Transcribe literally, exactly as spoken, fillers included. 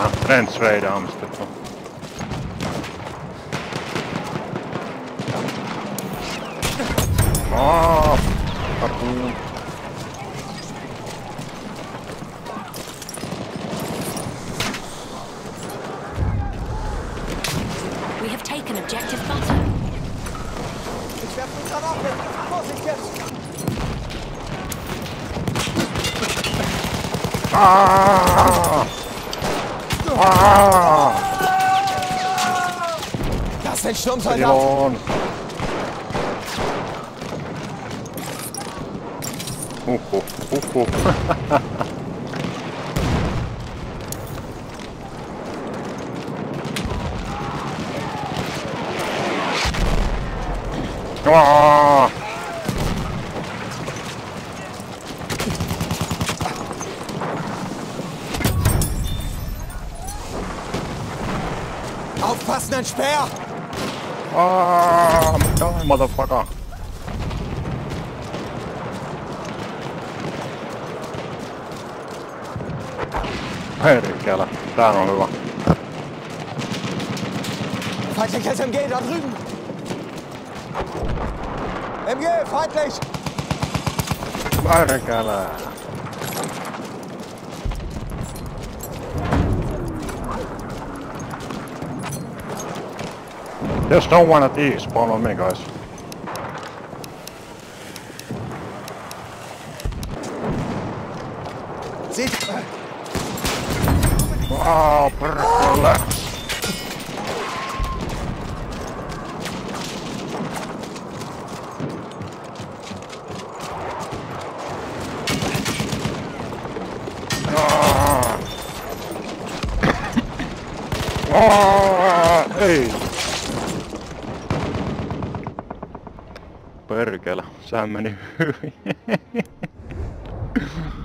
Ah, trench raidaamista. Aah, karkuun. We have taken objective butter. Ich werfe eine Granate. Vorsicht jetzt! Ah! Ah! Das ist ein Sturmsoldat! Pilon! Huh, huh, huh, huh. Ah! Aufpassen, ein Speer! Ah! Die motherfucker! Perkele, tää on hyvä. Feindliches M G da drüben! M G, feindlich! Perkele! There's no one at east, follow me guys. Seht! Wow, perkele! Ah! Ah! Ei! Perkele, sehän meni hyvin.